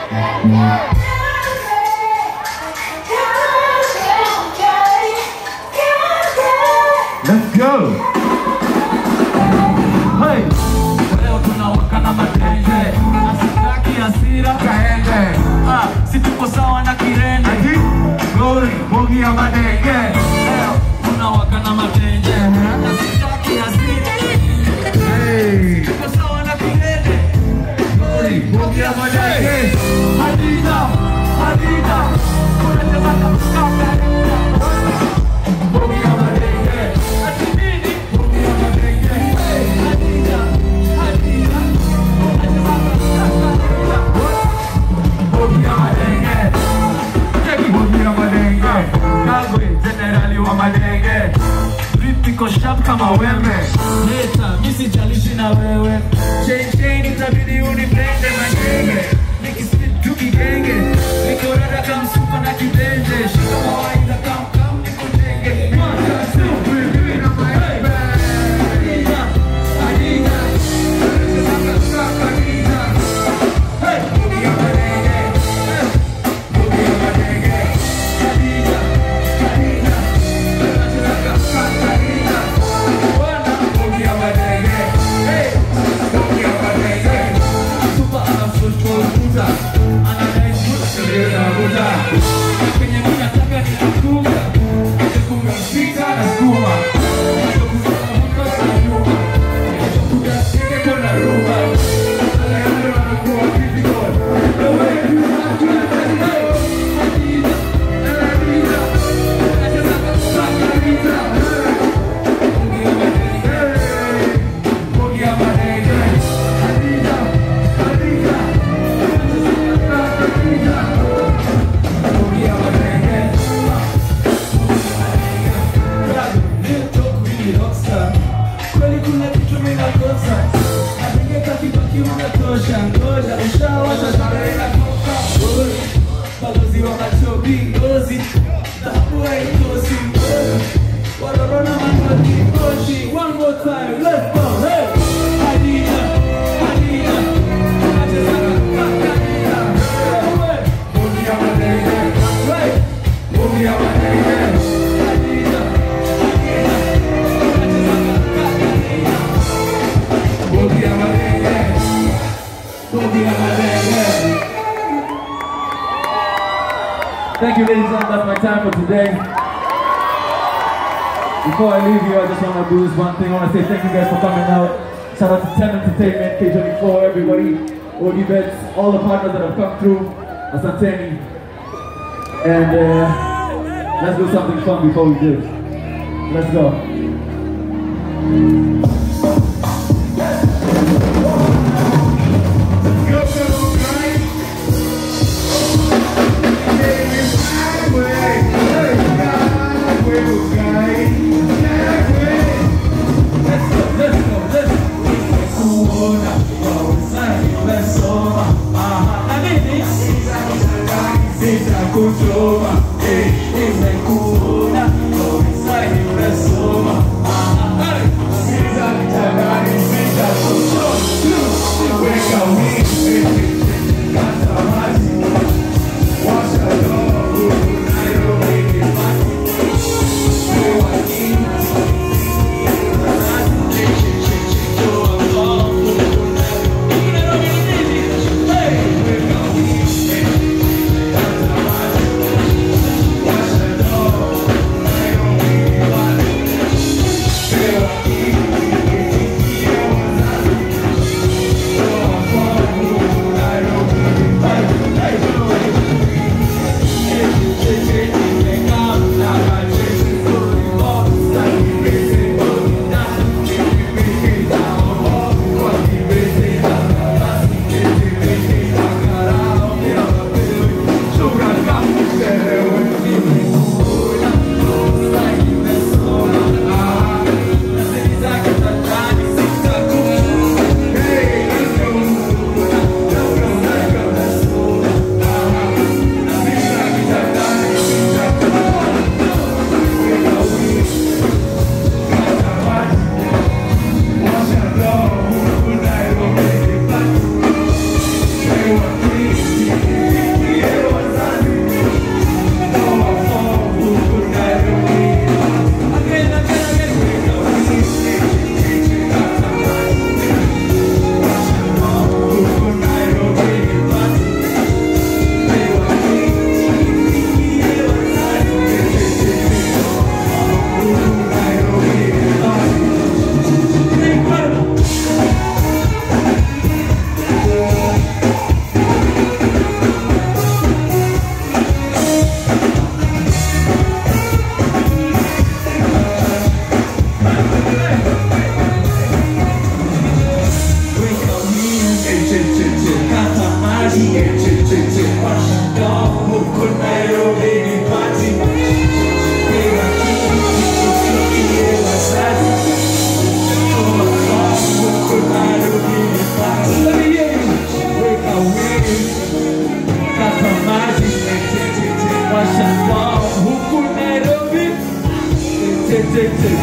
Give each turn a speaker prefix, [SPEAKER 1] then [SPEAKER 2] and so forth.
[SPEAKER 1] Let's go. Hey.
[SPEAKER 2] Leo tunawaka na matenge, asitaki hasira kaende. Si tuko sawa na kirende.
[SPEAKER 1] Ati glory bogi ya madenge.
[SPEAKER 2] Leo tunawaka na matenge, asitaki hasira.
[SPEAKER 1] Hey.
[SPEAKER 2] Tuko sawa na kirende.
[SPEAKER 1] Glory bogi ya madenge.
[SPEAKER 2] Hadida, hadida. Unacheza kama
[SPEAKER 1] Bogi ya madenge.
[SPEAKER 2] ati nini?
[SPEAKER 1] Bogi ya madenge.
[SPEAKER 2] Hadida, hadida. Unacheza kama
[SPEAKER 1] Bogi ya madenge. Cheki bogi ya madenge. Kagwe generali wa madenge.
[SPEAKER 2] Niko sharp kama wembe. Leta, misi jalishi na wewe.
[SPEAKER 1] Chain itabidi unipende madenge.
[SPEAKER 2] Nikispit tu kigenge. Niko rada kama msupa na kibenje. Shika mawaidha kama niko tenge. One more time, let's go, hey! Hadida, Hadida,
[SPEAKER 1] Thank you, ladies and gentlemen. That's my time for today. Before I leave you, I just want to do this one thing. I want to say thank you guys for coming out. Shout out to 10 Entertainment, K24, everybody, OD Bets, all the partners that have come through, Asanteni. And let's do something fun before we do. Let's go.
[SPEAKER 3] They were
[SPEAKER 2] Washington, huku Nairobi ni party. Piga tukikie wasazi. Huku Nairobi ni party. Weka wini, kata maji. Washington, huku Nairobi.